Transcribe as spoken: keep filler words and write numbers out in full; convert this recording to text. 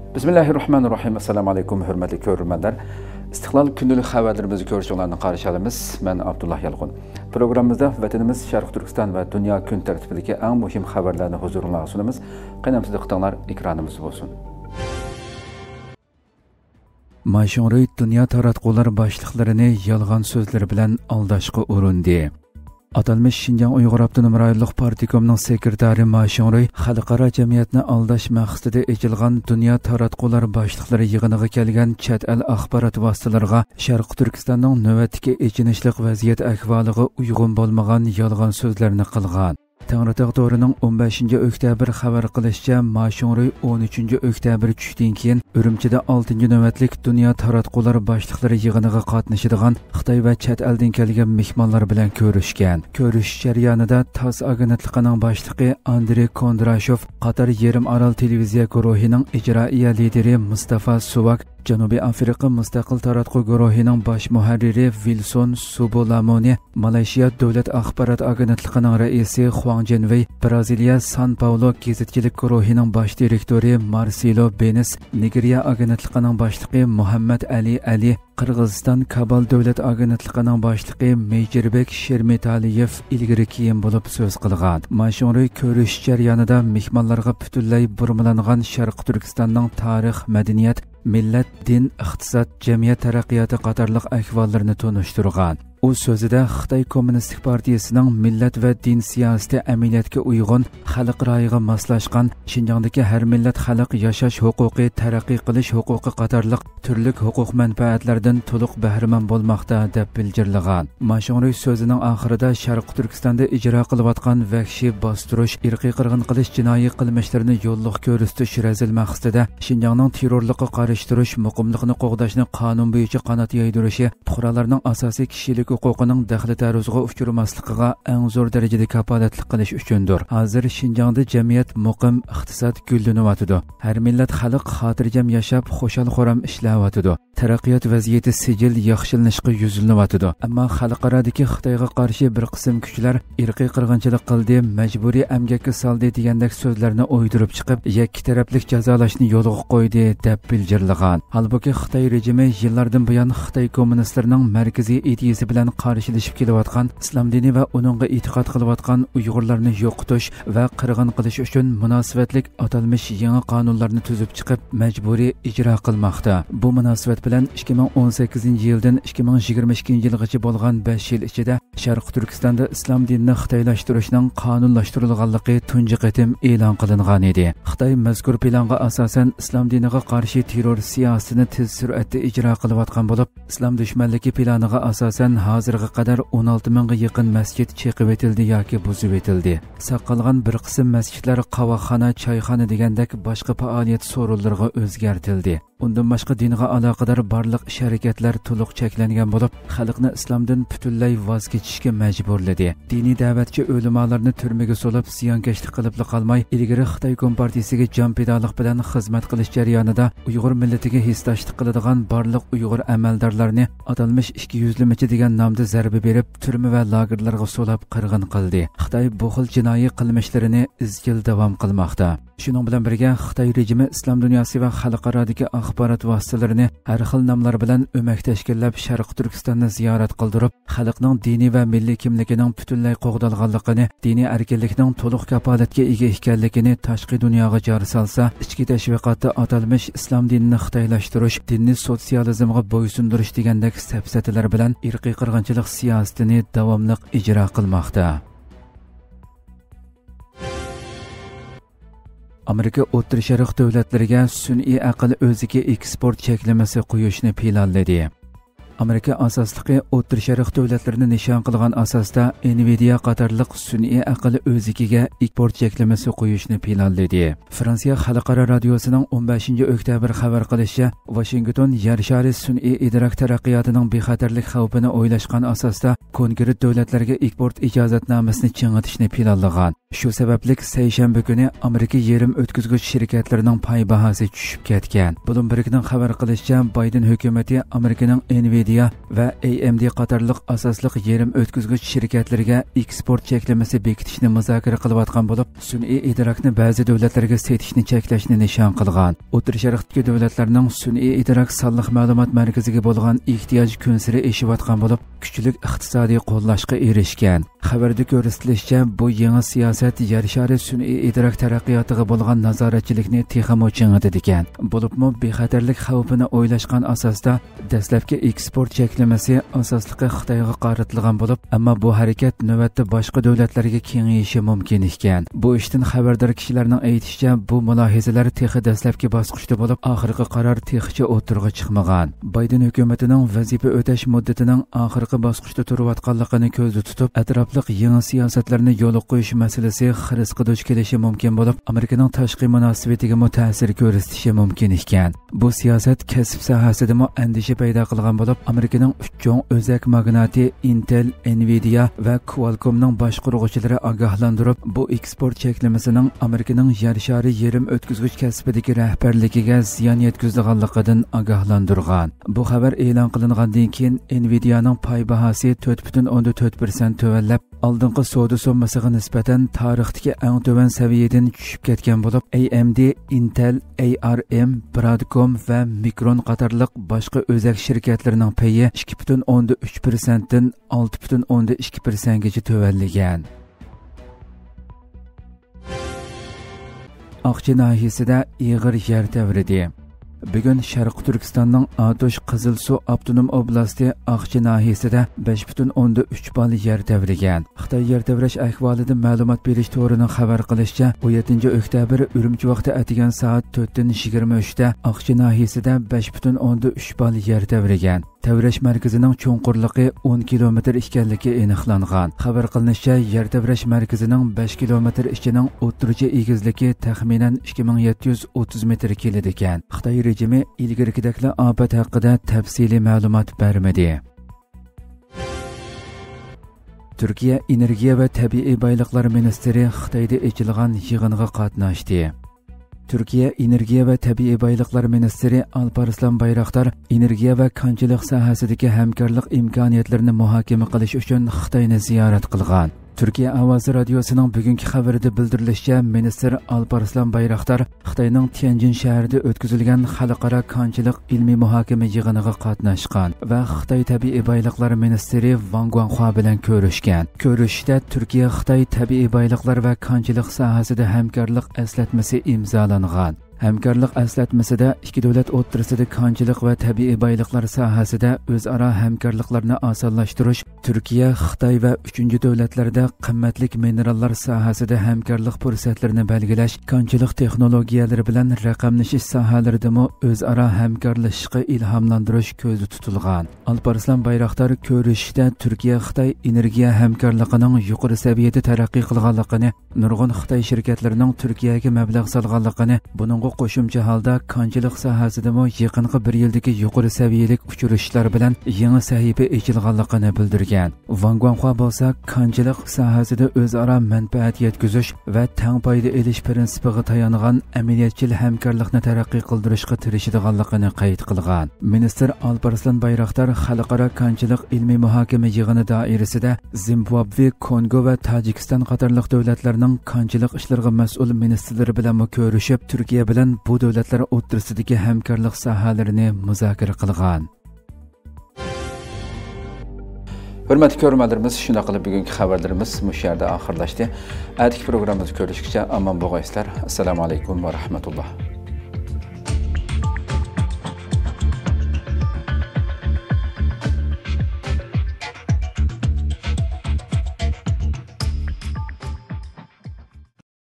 Bismillahirrahmanirrahim. Assalamu alaykum, hürmetli görürmenler. İstiklal günlük haberlerimizi görüşlerine karşı alımız. Ben Abdullah Yalğun. Programımızda vatanımız Şarkı Türkistan ve dünya gün tertibindeki en mühim haberlerini huzuruna sunumuz. Qanamsiz diqqatinglar ekranımız olsun. Maşonroy dünya taratqular başlıqlarini yalğan sözleri bilen aldaşqa urundi. Atalmış Şinjan Uyghur Abdunum Rayonluq Partikomning sekretari Maşonroy xalqaro jamiyatni aldash maqsadida echilgan dünya taratqular başlıqlari yig'iniga kelgan chet el axborot vositalariga Sharq Turkistonning navbatdagi echinishlik vaziyat ahvoliga uyg'un bo'lmagan yolg'on so'zlarni qilgan. Tangritog' to'rining o'n beshinchi oktyabr xabar qilishicha, Maşonroy o'n uchinchi oktyabr tushdan keyin Urumchida oltinchi navbatlik dunyo taratqular boshliqlari yig'iniga qatnashadigan Xitoy va chet eldan kelgan mehmonlar bilan ko'rishgan. Ko'rishish jarayonida TASS agentligining boshlig'i Andrey Kondrashov, Qatar Yarim Orol televiziya guruhining ijroiya lideri Mustafa Suvak, Janubiy Afrika Mustaqil taratquv guruhining bosh muharriri Wilson Subolamoni, Malayziya davlat axborot agentligining raisi Huang Jinwei, Braziliya San Paulo gazetchilik guruhining bosh direktori Marcelo Benes, Nigeriya agentligining boshlig'i Muhammad Ali Ali, Qirg'iziston Kabul davlat agentligining boshlig'i Mejirbek Shermetaliyev ilgari keyin bo'lib so'z qilgan. Maşonroy ko'rish jarayonida mehmonlarga butunlay burmalangan Sharq Turkistonning tarix, madaniyat, millat, din, iqtisod, jamiyat taraqqiyoti qatorliq ahvollarini tunishtirgan. U so'zida Xitoy Kommunistik partiyasining millat va din siyosati amaliyotga uyg'un, xalq rayiga moslashgan, Xinjiangdagi har millat xalq yashash huquqi, taraqqiy qilish huquqi qatorliq turli huquq manfaatlardan to'liq bahramand bo'lmoqda deb bildirgan. Maşonroy so'zining oxirida Sharq Turkistonda ijro qilayotgan vahshiy bostirish, irqiy qirg'in qilish jinoiy qilmishlarini yo'lliq ko'rsatish razil maqsadida Xinjiangning terrorlikqa qarshi turish, muqimlikni qo'g'dashni qonun bo'yicha qanot yaydirishi, fuqarolarning asosiy kishilik huquqining daxli taruzga uchramasligiga eng zo'r darajada kapolatlik qilish uchundir. Hozir Xinjiangda jamiyat muqim, iqtisod gullanyapti. Har millat xalq xotirjam yashab, xushal-xuram ishlayapti. Taraqqiyot vaziyati sijil yaxshilanishga yuzlanyapti. Ammo xalqarodagi Xitoyga qarshi bir qism kuchlar irqiy qirg'inchilik qildi, majburiy emgakka soldi degandek so'zlarni o'ydirib chiqib, yakki taraflik jazolashni yo'lga qo'ydi deb bildirilgan. Halbuki Xitoy rejimi yillardan buyon Xitoy kommunistlarining markaziy ideyasi bilan qarshilashib kelayotgan, islom dini va uningga e'tiqod qilayotgan Uyg'urlarni yo'qotish va qirg'in qilish uchun munosabatlik atalmish yangi qonunlarni tuzib chiqib, majburiy ijro qilmoqda. Bu munosabat bilan ikki ming o'n sakkizinchi yildan ikki ming yigirma ikkinchi yilgacha bo'lgan besh yil ichida Sharq Turkistonda islom dinini xitoylashtirishning qonunlashtirilganligi tunji qatim e'lon qilingan edi. Xitoy mazkur planga asosan islom diniga qarshi terror siyosatini tez sur'atda ijro qilayotgan bo'lib, islom dushmanligi planiga asosan hozirga qadar o'n olti mingga yaqin masjid chekib etildi yoki buzib etildi. Saqlangan bir qism masjidlar qavoqxona, choyxona degandek boshqa faoliyat so'rinlariga o'zgartirildi. Undan boshqa dinga aloqador barliq ish harakatlar to'liq cheklangan bo'lib, xalqni islomdan butunlay voz kechishga majburladi. Diniy da'vatchi ulamolarni turmaga solib, ziyonkashlik qilib qolmay, ilgari Xitoy Kompartiyasiga jonpidalik bilan xizmat qilish jarayonida Uyg'ur millatiga hissdoshlik qiladigan barliq Uyg'ur amaldorlarni atalmish ikki yuzlamachi degan nomda zarba berib, turma va lagerlarga solib qirg'in qildi. Xitoy bu xil jinoiy qilmishlarini izchil davom qilmoqda. Shuning bilan birga Xitoy rejimi islom dunyosi va xalqarodagi axborot vositalarini har xil nomlar bilan o'mak tashkillab Sharq Turkistonni ziyorat qildirib, xalqning diniy va milliy kimligining butunlay qo'g'dalganligini, diniy erkinlikning to'liq kapolatga ega ekanligini tashqi dunyoga jar solsa, ichki tashviqotda atalmish islom dinini xitoylashtirish, dinni sotsializmga bo'ysundirish degandek safsatalar bilan irqiy qirg'inchilik siyosatini davomli ijro qilmoqda. Amerika O'rta Sharq davlatlariga sun'iy aql o'ziga eksport cheklamasi qo'yishni planladi. Amerika asosligi O'rta Sharq davlatlarini nishon qilgan asosda Nvidia qatorliq sun'iy aql o'ziga eksport cheklamasi qo'yishni planladi. Fransiya xalqaro radiosining o'n beshinchi oktyabr xabar qilishicha, Washington yer shari sun'iy idrok taraqqiyotining bexatarlik xavfini o'ylashgan asosda konkret davlatlarga eksport ijozatnomasini chingitishni planlagan. Shu sababli seshanba kuni Amerika yerim o'tkazgich shirkatlarining pay bahosi tushib ketgan. Bloombergning xabar qilishicha, Biden hukumati Amerikaning Nvidia va A M D qatorliq asosliq yerim o'tkazgich shirkatlariga eksport cheklamasi bekitishni muzokara qilayotgan bo'lib, sun'iy idrokni ba'zi davlatlarga setishni cheklashni nishon qilgan. O'tir Sharqdagi davlatlarning sun'iy idrok sonliq ma'lumot markaziga bo'lgan ehtiyoj kunsiri eshiyotgan bo'lib, kuchli iqtisodiy qo'llashga erishgan. Xabarda ko'rsatilishicha, bu yangi siyosat yer shari sun'iy idrok taraqqiyotiga bo'lgan nazoratchilikni texmo ching'itdi ekan. Bo'libmi bexatarlik xavfini o'ylashgan asosda dastlabki eksport cheklamasi asosligi Xitoyga qaratilgan bo'lib, ammo bu harakat navbatda boshqa davlatlarga kengayishi mumkin ekan. Bu ishdan xabardor kishilarning aytishicha, bu mulohazalar texi dastlabki bosqichda bo'lib, oxirgi qaror texicha o'tirg'i chiqmagan. Biden hukumatining vazifa o'tash muddatining oxirgi bosqichda turayotganligini ko'zda tutib, atrofliq yangi siyosatlarni yo'lga qo'yish masalasi xirisga duch kelishi mumkin bo'lib, Amerikaning tashqi munosabatiga ta'sir ko'rsatishi mumkin ekan. Bu siyosat kasb sohasida andisha paydo qilgan bo'lib, Amerikaning uch chong o'zak magnati Intel, Nvidia va Qualcommning boshqaruvchilari ogohlantirib, bu eksport cheklamasining Amerikaning yer shari yerim o'tkazgich kasbidagi rahbarligiga ziyon yetkazadiganligidan ogohlantirgan. Bu xabar e'lon qilingandan keyin Nvidianing pay bahosi to'rt butun o'ndan to'rt foiz tuvallab, oldingi savdo summasiga nisbatan tarixdagi eng tuvan saviyadan tushib ketgan bo'lib, A M D, Intel, A R M, Broadcom va Micron qatorliq boshqa o'zak shirkatlarining payi ikki butun o'ndan uch foiz dan olti butun o'ndan ikki foiz gacha tuvallagan. Aqchi nahiyasida ig'ir yer tavridi. Bugun Sharq Turkistonning Atosh Qizilsuv avtonom oblasti Aqchi nahiyasida besh butun o'ndan uch bal yer tavrigan. Xitoy yer tavrash ahvolida ma'lumot berish to'rining xabar qilishicha, o'n yettinchi oktyabr Urumchi vaqti atigan soat to'rtdan yigirma uchda Aqchi nahiyasida besh butun o'ndan uch bal yer tavrigan. Tavrash markazining cho'nqurligi o'n kilometr ekanligi aniqlangan. Xabar qilinishicha, yer tavrash markazining besh kilometr ichining o'rtacha egizligi taxminan ikki ming yetti yuz o'ttiz metr keladi ekan. Xitoy rejimi ilgarigidagi ofat haqida tafsiliy ma'lumot bermadi. Turkiya Energiya va tabiiy boyliqlar ministri Xitoyda ochilgan yig'inga qatnashdi. Turkiya Energiya va tabiiy boyliqlar ministri Alparslan Bayraktar energiya va konchilik sohasidagi hamkorlik imkoniyatlarini muhokama qilish uchun Xitoyni ziyorat qilgan. Turkiya Ovozi radiosining bugungi xabarida bildirilishicha, ministr Alparslan Bayraktar Xitoyning Tianjin shahrida o'tkazilgan xalqaro konchilik ilmiy muhokama yig'iniga qatnashgan va Xitoy tabiiy boyliqlar ministri Wang Guanghua bilan ko'rishgan. Ko'rishda Turkiya Xitoy tabiiy boyliqlar va konchilik sohasida hamkorlik eslatmasi imzolangan. Hamkorlik eslatmasida ikki davlat o'rtasida konchilik va tabiiy boyliqlar sohasida o'zaro hamkorliklarni osonlashtirish, Turkiya, Xitoy va uchinchi davlatlarda qimmatli minerallar sohasida hamkorlik fursatlarini belgilash, konchilik texnologiyalari bilan raqamlashish sohalarida o'zaro hamkorlashishga ilhomlantirish ko'zda tutilgan. Alparslan Bayraktar ko'rishda Turkiya Xitoy energiya hamkorligining yuqori saviyada taraqqiy qilganligini, nurg'un Xitoy shirkatlarining Turkiyaga mablag' solganligini, buning qo'shimcha holda konchilik sohasida yaqinqi bir yildagi yuqori saviyalik uchrashishlar bilan yangi sahifa ochilganligini bildirgan. Wang Guanghua bo'lsa, konchilik sohasida o'zaro manfaat yetkazish va teng foyda olish prinsipiga tayangan amaliyotchil hamkorlikni taraqqiy qildirishga tirishadiganligini qayd qilgan. Ministr Alparslan Bayraktar xalqaro konchilik ilmiy muhokama yig'ini doirasida Zimbabve, Kongo va Tojikiston qatorliq davlatlarning konchilik ishlariga mas'ul ministrlari bilan ko'rishib, Turkiya bilan bu davlatlar o'rtasidagi hamkorlik sohalarini muzokara qilgan. Hurmatli ko'ruvchilarimiz, shunday qilib bugungi xabarlarimiz mush yerda oxirlashdi. Atigi programmamizni ko'rishguncha omon bo'linglar. Assalomu alaykum va rahmatulloh.